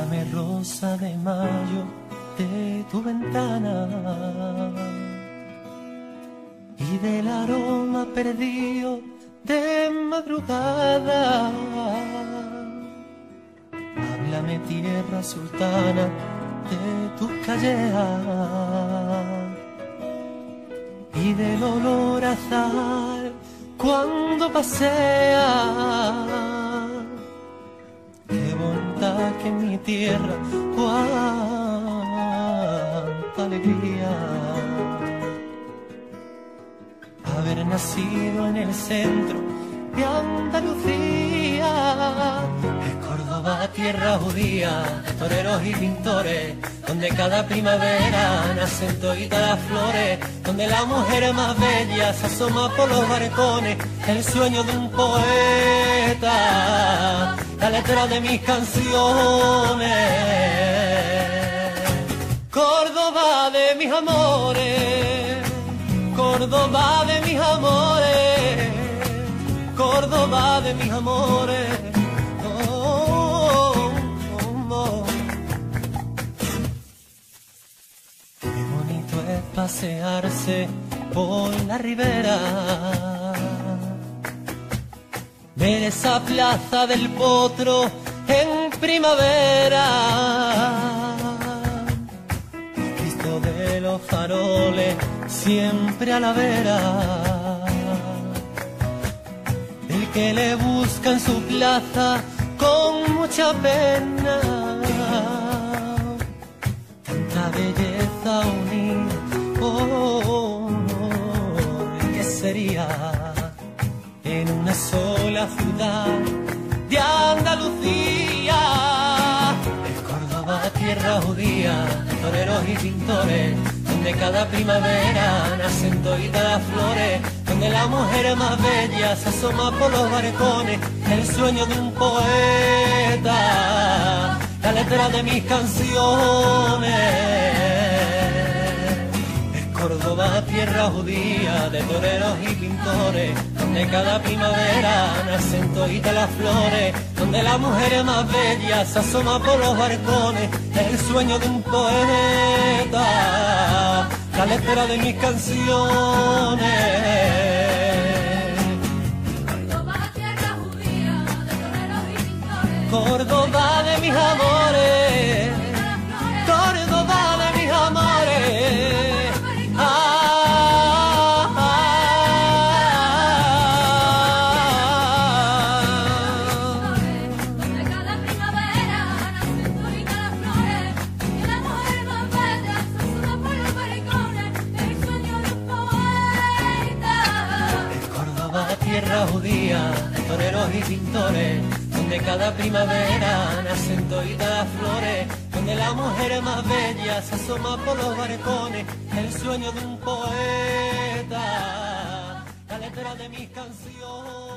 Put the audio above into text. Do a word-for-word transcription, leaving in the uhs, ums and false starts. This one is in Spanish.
Háblame, rosa de mayo, de tu ventana y del aroma perdido de madrugada. Háblame, tierra sultana, de tus callejas y del olor a azahar cuando paseas. Qué bondad que en mi tierra, cuánta alegría haber nacido en el centro de Andalucía. Es Córdoba, tierra judía, de toreros y pintores, donde cada primavera nacen toditas las flores, donde la mujer más bella se asoma por los balcones, el sueño de un poeta, la letra de mis canciones. Córdoba de mis amores, Córdoba de mis amores, Córdoba de mis amores. Oh, oh, oh. Qué bonito es pasearse por la ribera, ver esa plaza del Potro en primavera, el Cristo de los faroles siempre a la vera, el que le busca en su plaza con mucha pena, tanta belleza unida, oh, ¿qué sería en una sola ciudad de Andalucía? Es Córdoba, tierra judía, de toreros y pintores, donde cada primavera nacen toditas las flores, donde la mujer más bella se asoma por los balcones, el sueño de un poeta, la letra de mis canciones. Córdoba, tierra judía, de toreros y pintores, donde cada primavera nacen toditas las flores, donde la mujer más bella se asoma por los balcones, el sueño de un poeta, la letra de mis canciones. Córdoba, tierra judía, de toreros y pintores, Córdoba de mis amores, Córdoba de mis amores. Tierra judía, de toreros y pintores, donde cada primavera nacen toditas las flores, donde la mujer más bella se asoma por los balcones, el sueño de un poeta, la letra de mis canciones.